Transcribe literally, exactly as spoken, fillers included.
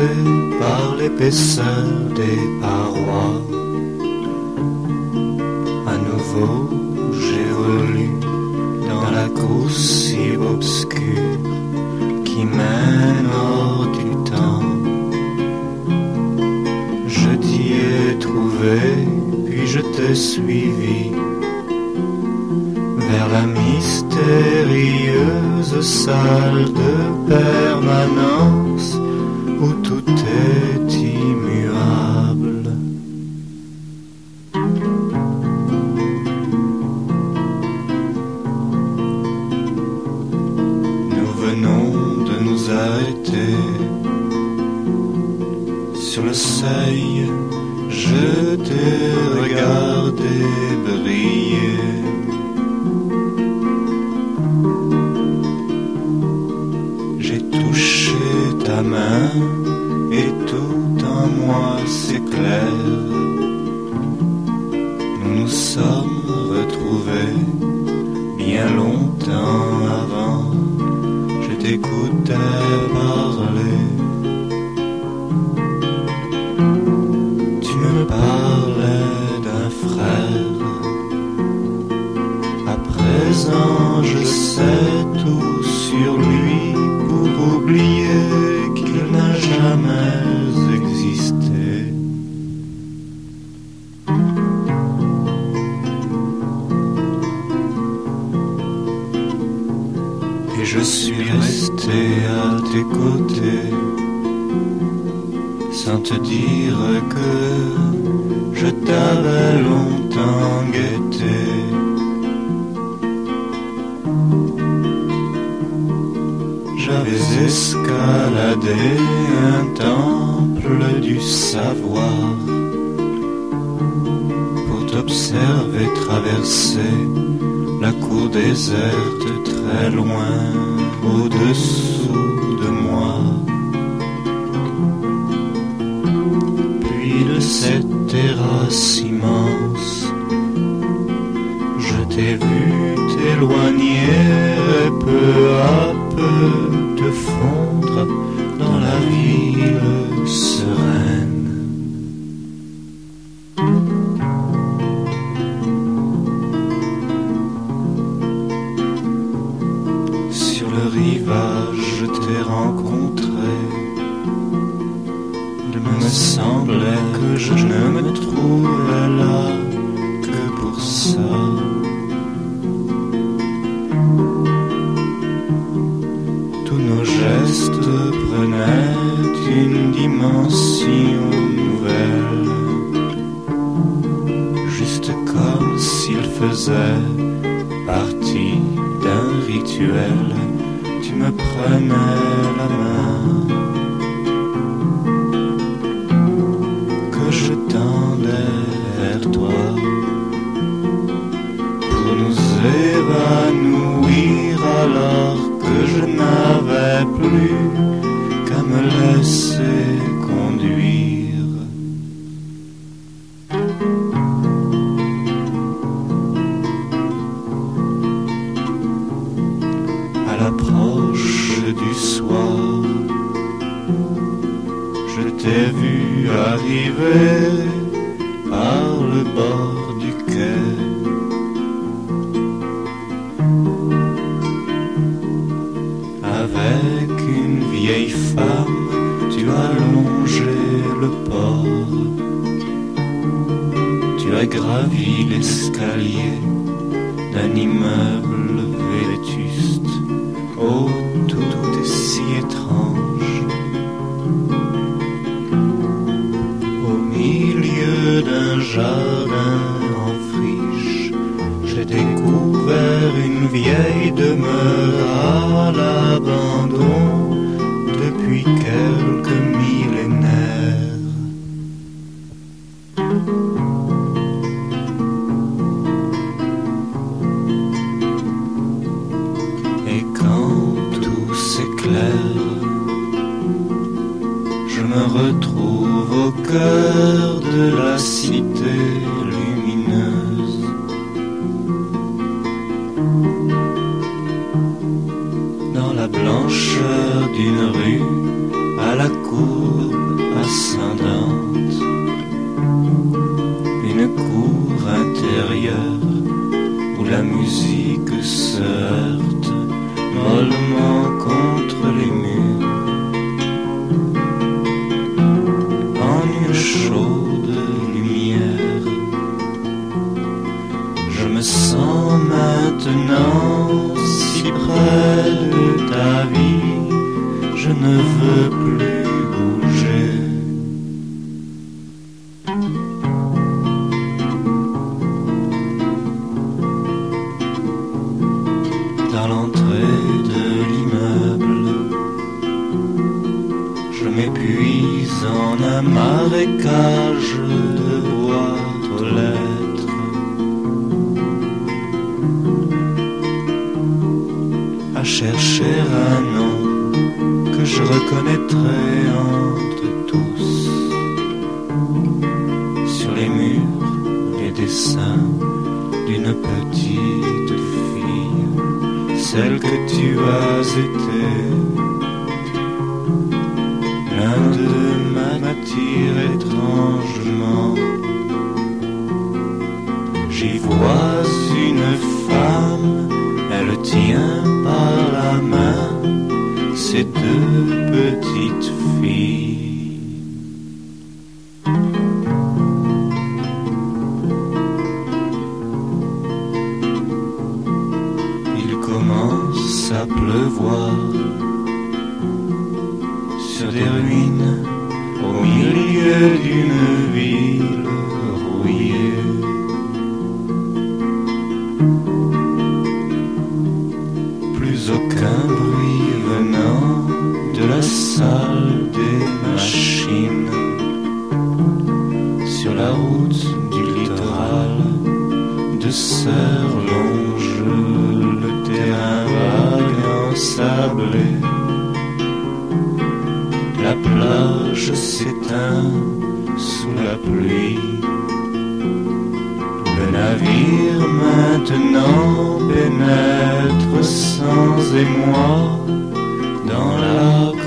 bluffé par l'épaisseur des parois. À nouveau, j'évolue dans la course si obscure qui mène hors du temps. Je t'y ai trouvé, puis je t'ai suivi vers la mystérieuse salle de permanence où tout est immuable. Nous venons de nous arrêter sur le seuil. Je t'ai regardé briller. J'ai touché ta main et tout en moi s'éclaire. Nous nous sommes retrouvés bien longtemps avant. Je t'écoutais parler. Tu me parlais d'un frère. À présent je sais tout sur lui pour oublier qu'il n'a jamais existé. Et je suis resté à tes côtés sans te dire que je t'avais longtemps guetté. J'avais escaladé un temple du savoir pour t'observer traverser la cour déserte très loin au-dessous de moi. Puis de cette terrasse immense, je t'ai vu t'éloigner et peu à peu te fondre dans la ville sereine. Sur le rivage, je t'ai rencontré. Il me semblait que je ne me trouvais là que pour ça. Tous nos gestes prenaient une dimension nouvelle, juste comme s'ils faisaient partie d'un rituel. Tu me prenais la main que je tendais vers toi pour nous évanouir alors que je n'avais plus qu'à me laisser conduire. À l'approche du soir, je t'ai vu arriver par le bord du quai. Avec une vieille femme, tu as longé le port. Tu as gravi l'escalier d'un immeuble vétuste. Oh, tout est si étrange. Au milieu d'un jardin en friche, j'ai découvert une vieille demeure à l'abandon depuis quelques millénaires. Et quand tout s'éclaire, je me retrouve au cœur de la cité lumineuse. Dans la blancheur d'une rue, à la cour intérieur où la musique se heurte mollement contre les murs. En une chaude lumière, je me sens maintenant si près de ta vie, je ne veux plus bouger. Dans l'entrée de l'immeuble, je m'épuise en un marécage de boîtes aux lettres. À chercher un nom que je reconnaîtrai entre tous. Sur les murs, les dessins d'une petite fille, celle que tu as été. L'un d'eux m'attire étrangement. J'y vois une femme, elle tient par la main ces deux petites filles. Il commence à pleuvoir sur des ruines au milieu d'une ville rouillée. Plus aucun bruit venant de la salle des machines. Sur la route du littoral, de sœurs longe le terrain vague ensablé. La plage s'éteint sous la pluie. Le navire maintenant pénètre sans émoi dans la